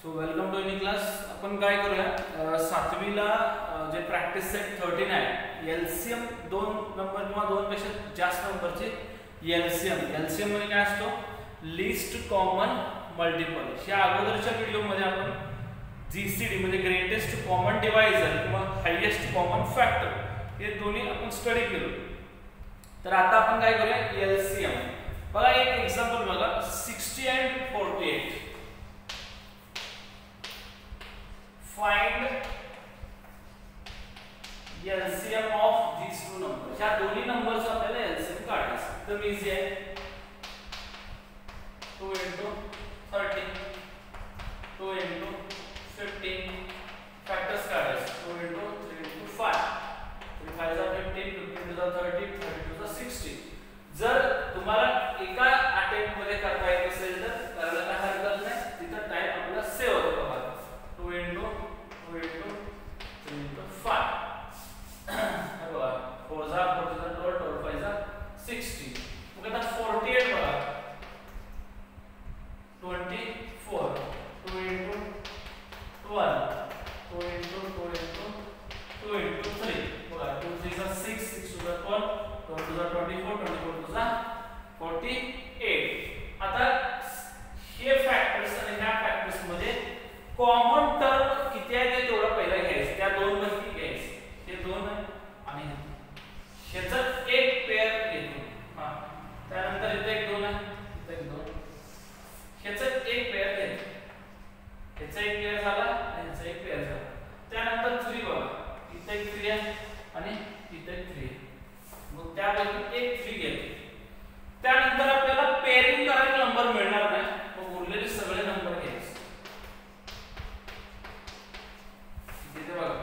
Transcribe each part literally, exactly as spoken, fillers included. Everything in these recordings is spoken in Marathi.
So welcome to any class. आपण काय करूया, सातवीला जे प्रॅक्टिस सेट थर्टीन आहे, एलसीएम दोन नंबर किंवा दोन पेक्षा जास्त नंबरचे एलसीएम एलसीएम म्हणजे काय असतो, लिस्ट कॉमन मल्टिपल. ह्या अगोदरच्या व्हिडिओमध्ये आपण जीसीडी म्हणजे ग्रेटेस्ट कॉमन डिवायझर किंवा हायेस्ट कॉमन फॅक्टर हे दोन्ही आपण स्टडी केलो. तर आता आपण काय करूया, एलसीएम. बघा एक एक्झाम्पल बघा, sixty and forty eight. Find L C M of these two numbers. ह्या दोन्ही नंबर्स आपल्याला L C M काढायचं. एकदम इझी आहे. Two into thirty, two into fifteen. Factors काढायचे. Two into three into five. Three five जा फिफ्टीन, फिफ्टीन टू जा थर्टी, थर्टी टू जा सिक्स्टी. जर तुम्हाला एका अटेम्प्ट मध्ये करता येत असेल तर करायला काय हरकत नाही. तिथं टाइम आपला सेव्ह होतो बघा. टू into फोर जा फोर जा ट्वेल्व, ट्वेल्व फाइव जा सिक्स्टी. मग आता फोर्टी एट बघा, twenty four. Two into twelve, two into two into two into three. बघा टू थ्री जा सिक्स, सिक्स टू जा ट्वेल्व, ट्वेल्व टू जा twenty four, twenty four two जा फोर्टी एट. आता हे फॅक्टर्स आणि ह्या फॅक्टर्स मध्ये कॉमन टर्म किती आहे ते तेवढं पहिला घ्यायचं. त्या दोन मध्ये घ्यायचं. हे दोन आणि ह्याचा एक पेअर घेतो. हा, त्यानंतर इथे एक दोन आहे, इथे एक दोन. ह्याचा एक पेअर घ्यायचं. ह्याचा एक पेअर झाला आणि ह्याचा एक पेअर झाला. त्यानंतर थ्री बघा, इथे एक थ्री आहे आणि इथे एक थ्री आहे. मग त्यापैकी एक थ्री घ्यायचे. त्यानंतर आपल्याला पेअरिंग करायला नंबर मिळणार नाही. मग उरलेले सगळे नंबर घ्यायचे. इथे बघा,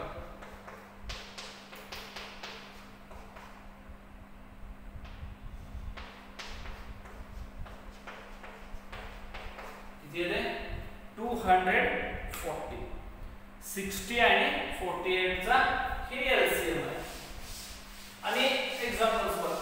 टू हंड्रेड फोर्टी. सिक्स्टी आणि फोर्टी एट चा हे एलसीएम आहे. आणि एक्झाम्पल्स बघा,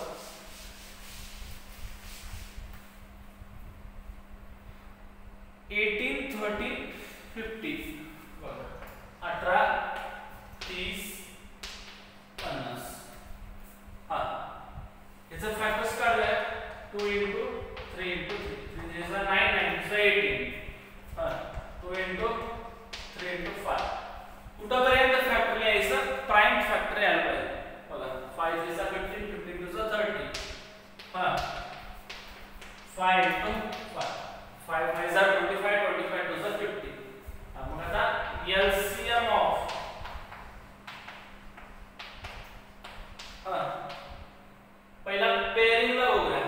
एटीन, थर्टी, फिफ्टी. बघा अठरा, तीस, पन्नास. हा, याचा फॅक्टर्स काढलाय. Two into three into three, three is nine, nine is eighteen. Two into three into five. कुठपर्यंत फॅक्टर यायचं, प्राइम फॅक्टर यायला पाहिजे. बघा five is fifteen, fifteen is thirty. हा, five into five, five five is twenty five, twenty five is fifty. हा, मग आता एलसीएम ऑफ हा पहिला पेअरिंगला बघूया.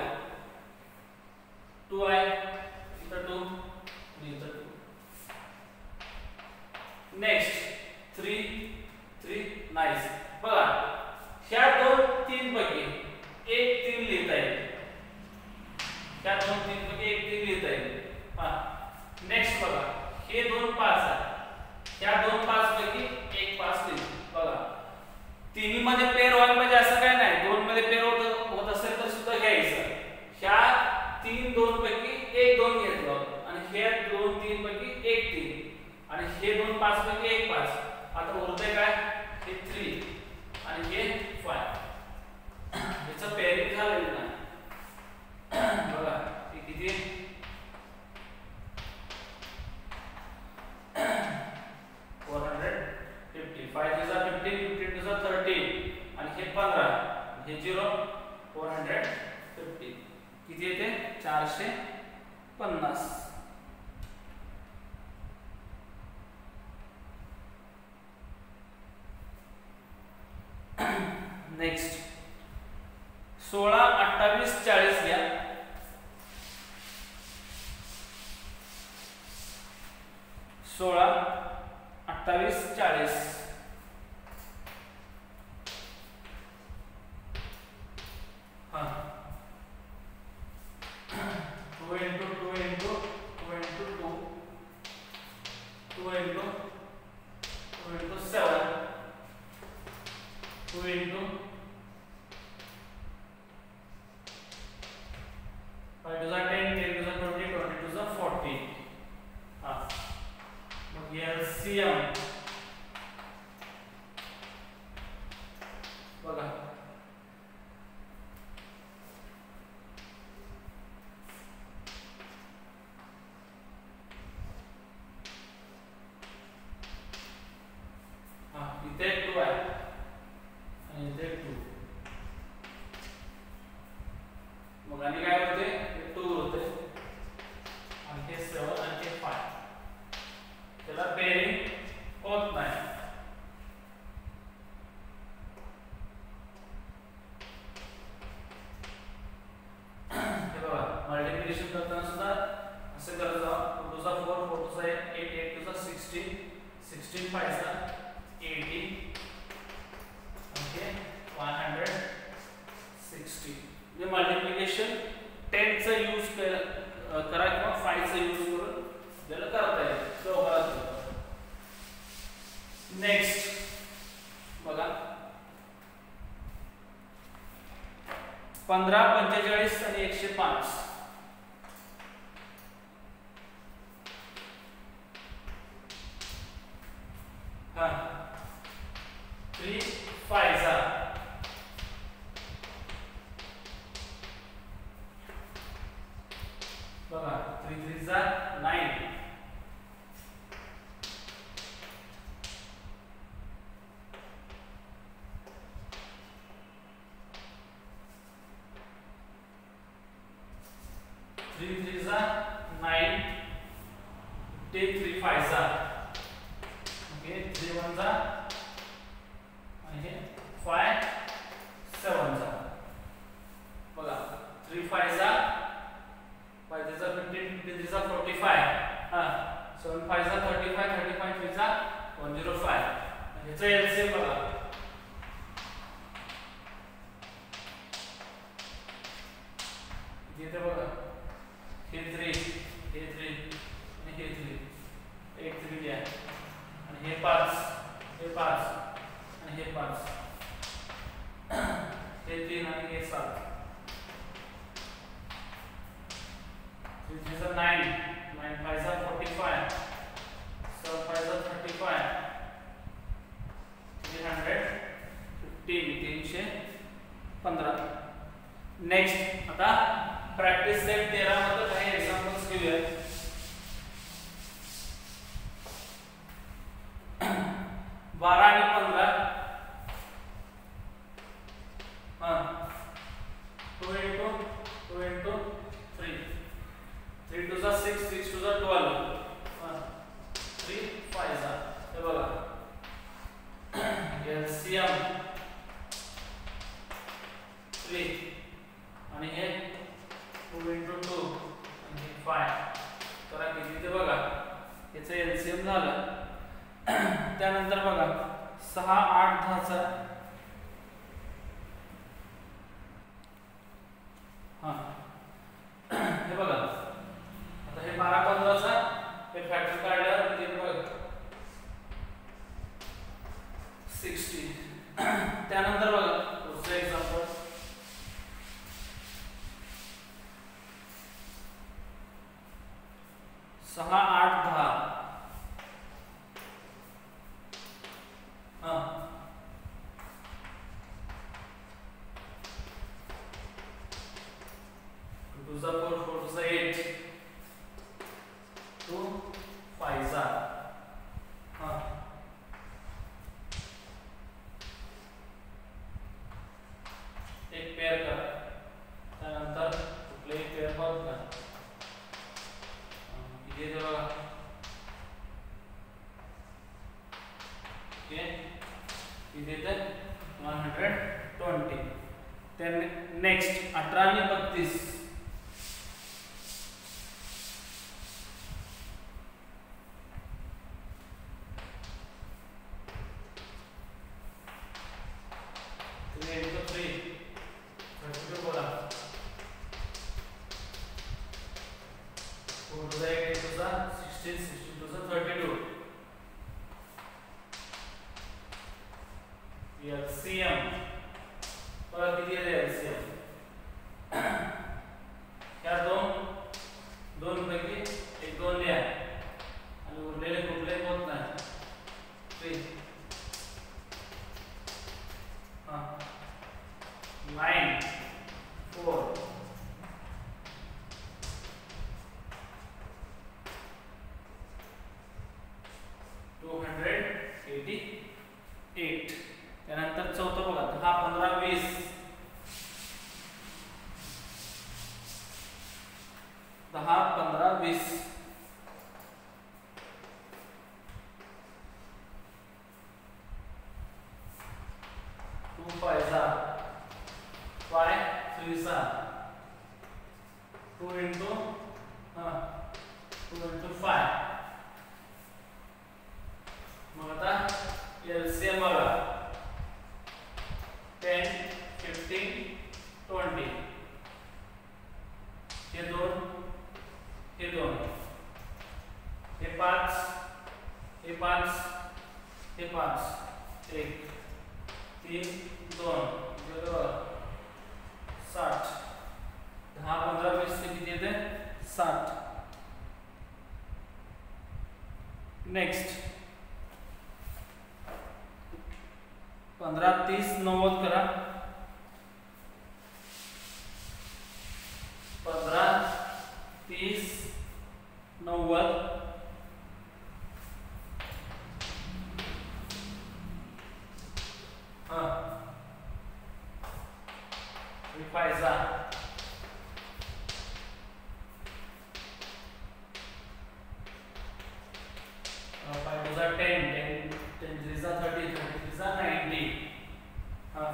टू आहे, इथं टू, इथं two. Next three, three. Nice. बघा ह्या दोन तीन पैकी एक तीन लिहिता येईल. ह्या दोन तीन पैकी एक तीन लिहिता येईल. हा, नेक्स्ट बघा, हे दोन पाच आहे. ह्या दोन पाच पैकी एक पाच लिहितो. बघा तिन्ही मध्ये पेअर व्हायला पाहिजे असं काय नाही. दोन मध्ये पेअर होत होत असेल तर सुद्धा घ्यायचं. ह्या तीन दोन पैकी एक दोन घेतलं आणि हे दोन तीन पैकी एक तीन आणि हे दोन पाच पैकी एक पाच. आता उरते काय, हे थ्री आणि हे फाइव. याचं पेअरिंग झालेलं नाही. बघा हे किती, four hundred fifty. Five is fifteen, fifteen is thirty आणि हे पंधरा, हे झिरो, फोर हंड्रेड फिफ्टी. किती येते, चारशे पन्नास. नेक्स्ट सोळा, अठ्ठावीस, चाळीस घ्या. सोळा, अठ्ठावीस, चाळीस. हा, two into two into two into two, two into two into seven, two into five two जा टेन, टेन टू जा ट्वेंटी, ट्वेंटी टू जा फोर्टी. हा, असं करत जा. टू टू सा फोर, फोर टू सा एट, एट टू सा सिक्सटीन, सिक्सटीन फाइव सा eighty. Okay, one hundred sixty. म्हणजे मल्टिप्लिकेशन टेन चा यूज करा किंवा फाइव चा यूज करून आपल्याला करता येईल. दोघांना नेक्स्ट बघा, पंधरा, पंचेचाळीस आणि एकशे पाच. हा, थ्री फाइव सा बघा, थ्री थ्री सा नाइन. थ्री थ्री सा नाइन, टेक थ्री फाइव सा. ओके, थ्री वन सा आणि फाइव सेवन सा. बघा, थ्री फाइव सा फाइव थ्री सा फिफ्टीन, फिफ्टीन थ्री सा फोर्टी फाइव. हा, सेवन फाइव सा thirty five, thirty five three सा वन झिरो फाइव. ह्याचा एलसीएम बघा, इथे बघा, हे थ्री, हे थ्री आणि हे थ्री. एक थ्री द्या आणि हे पाच, हे पाच आणि हे पाच. हे तीन आणि हे सात. थ्री थ्री सा नाइन, नाइन फाइव सा फोर्टी फाइव, सेवन फाइव सा thirty five, three hundred fifteen, तीनशे पंधरा. नेक्स्ट आता प्रॅक्टिस सेट तेरा मध्ये काही एक्झाम्पल्स घेऊया. बारा आणि पंधरा. हा, two into two into three, three two सा सिक्स, सिक्स टू सा ट्वेल्व, थ्री फाइव सा. हे बघा, एलसीएम थ्री आणि हे टू इंटू टू आणि हे फाइव. करा किती ते बघा, याचं एलसीएम झालं. त्यानंतर बघा, सहा, आठ, दहाचा. हा, हे बघा, आता हे बारा पंधराचा हे फॅक्टर काढल्यावर ते बघा सिक्स्टी. त्यानंतर बघा दुसरं एक्झाम्पल, सहा, आठ, दहा. हा, टू टू सा फोर, फोर टू सा एट, टू फाइव सा. हा, एक पेअर करा. त्यानंतर कुठलेही पेअर बघ का, इथे बघा. ओके, इथे तर one hundred twenty. then next अठरा आणि बत्तीस. three into three, thirty-two बोला. four to the eight into the sixteen, sixteen to the thirty-two. LCM बघा किती आहे एलसीएम. या दोन दोन पैकी एक दोन लिहा आणि उरलेले कुठलेही होत नाही. थ्री, हा, nine, four, two hundred eighty eight. त्यानंतर चौथं बघा, दहा, पंधरा, वीस. दहा, पंधरा, वीस. टू फाइव सा फाइव, थ्री सा, टू इंटू, हाँ दोन, हे पाच, हे पाच, हे पाच, एक, तीन, दोन, झिरो, साठ, दहा पंधरा वीस ते किती येते साठ. नेक्स्ट पंधरा तीस नव्वद करा. पंधरा तीस नव्वद, हा फायजा five two ten, ten ten three जा थर्टी, थर्टी थ्री जा नाइंटी, हाँ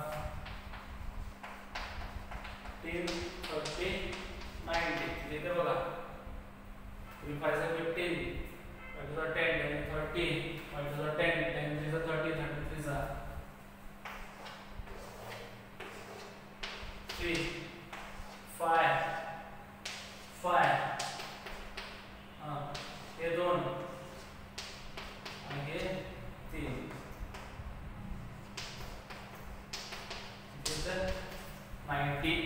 टेन थर्टी नाइंटी देते बघा. थ्री फाइव जा फिफ्टीन, फाइव टू जा ten, ten thirty, five two जा टेन, टेन थ्री जा थर्टी, थर्टी थ्री जा थ्री, फाइव, फाइव, हाँ ये दोन, आणि हे तीन, नाइंटी.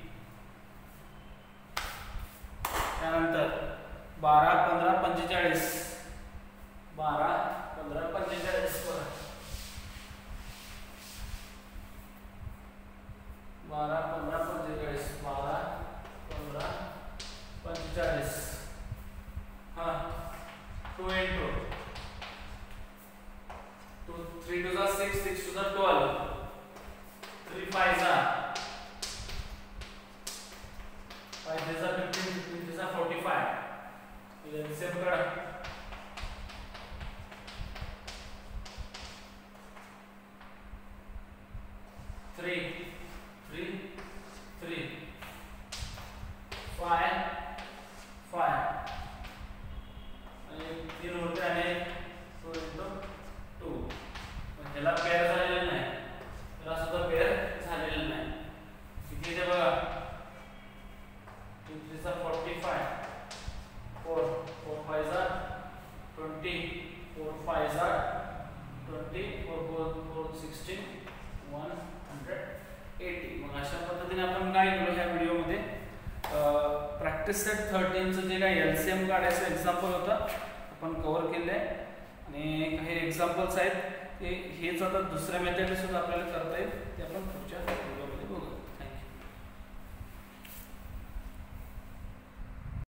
त्यानंतर बारा पंधरा पंचेचाळीस, बारा पंधरा पंचेचाळीस बघा. बारा पंधरा पंचेचाळीस, बारा पंधरा पंचेचाळीस, हा two into two, three two जा सिक्स, सिक्स टू जा ट्वेल्व, थ्री फाइव जा फाइव थ्री जा फिफ्टीन, फिफ्टीन थ्री जा फोर्टी फाइव. इधर सेव करा. Three three three, five five, आणि तीन होते आणि टू इंटू टू. ह्याला पेअर झालेलं नाही, ह्याला सुद्धा पेअर झालेलं नाही. किती येते बघा. टू थ्री जा forty five, four, four five जा ट्वेंटी, फोर फाइव जा twenty, four four four sixteen, one hundred eighty. मग अशा पद्धतीने आपण काय केलं ह्या व्हिडिओमध्ये प्रॅक्टिस सेट थर्टीनचं जे काही एलसीएम काढायचं एक्झाम्पल होतं आपण कव्हर केलं आहे. आणि काही एक्झाम्पल्स आहेत ते हेच आता दुसऱ्या मेथडने सुद्धा आपल्याला करता येईल, ते आपण पुढच्या